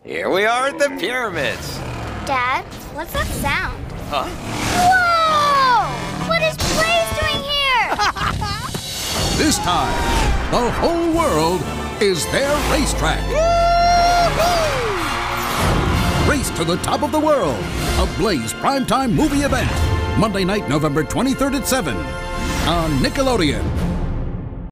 Here we are at the pyramids. Dad, what's that sound? Huh? Whoa! What is Blaze doing here? This time, the whole world is their racetrack. Race to the top of the world, a Blaze primetime movie event. Monday night, November 23rd at 7 on Nickelodeon.